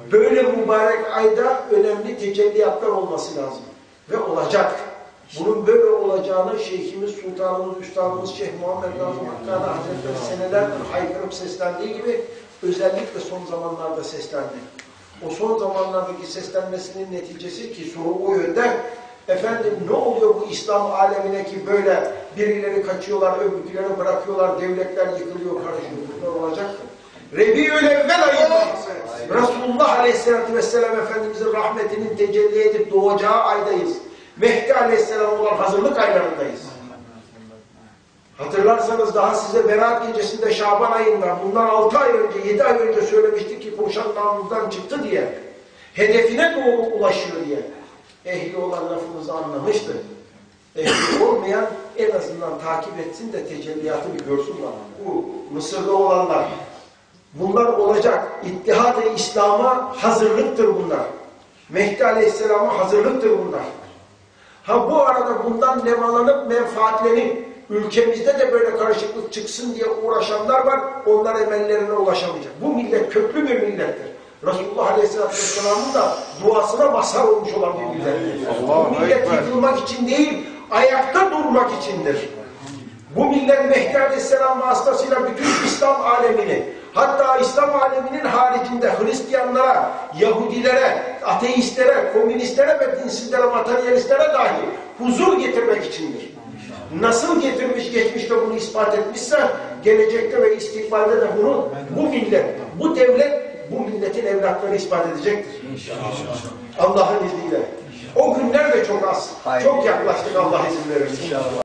Böyle mübarek ayda önemli tecelliyatlar olması lazım. Ve olacak. Bunun böyle olacağını Şeyhimiz, Sultanımız, Üstadımız Şeyh Muhammed Nazım Hakkari Hazretleri senelerdir haykırıp seslendiği gibi özellikle son zamanlarda seslendi. O son zamanlardaki seslenmesinin neticesi ki soru o yönde, efendim ne oluyor bu İslam alemine ki böyle birileri kaçıyorlar, öbürküleri bırakıyorlar, devletler yıkılıyor, karışıyor. Bunlar olacaktır. Rebi'ül evvel ayında Resulullah Aleyhisselatü Vesselam Efendimizin rahmetinin tecelli edip doğacağı aydayız. Mehdi Aleyhisselam olan hazırlık aylarındayız. Hatırlarsanız daha size Berat gecesinde Şaban ayında bundan 6 ay önce, 7 ay önce söylemiştik ki koşan namluzdan çıktı diye. Hedefine doğru ulaşıyor diye. Ehli olan lafımızı anlamıştı. Ehli olmayan en azından takip etsin de tecelliyatı bir görsün var. Bu Mısır'da olanlar. Bunlar olacak. İttihad-ı İslam'a hazırlıktır bunlar. Mehdi Aleyhisselam'a hazırlıktır bunlar. Ha bu arada bundan nemalanıp menfaatlenip ülkemizde de böyle karışıklık çıksın diye uğraşanlar var. Onlar emellerine ulaşamayacak. Bu millet köklü bir millettir. Resulullah Aleyhisselatü Vesselam'ın da duasına mazhar olmuş olan bir millettir. Bu millet yıkılmak için değil, ayakta durmak içindir. Bu millet Mehdi Aleyhisselam vasıtasıyla bütün İslam alemini, hatta İslam aleminin haricinde Hristiyanlara, Yahudilere, ateistlere, komünistlere ve dinsizlere, materyalistlere dahi huzur getirmek içindir. Nasıl getirmiş, geçmişte bunu ispat etmişse, gelecekte ve istikbalde de bunu bu millet, bu devlet, bu milletin evlatları ispat edecektir. İnşallah. Allah'ın izniyle. O günler de çok az. Çok yaklaştık Allah izin verirse.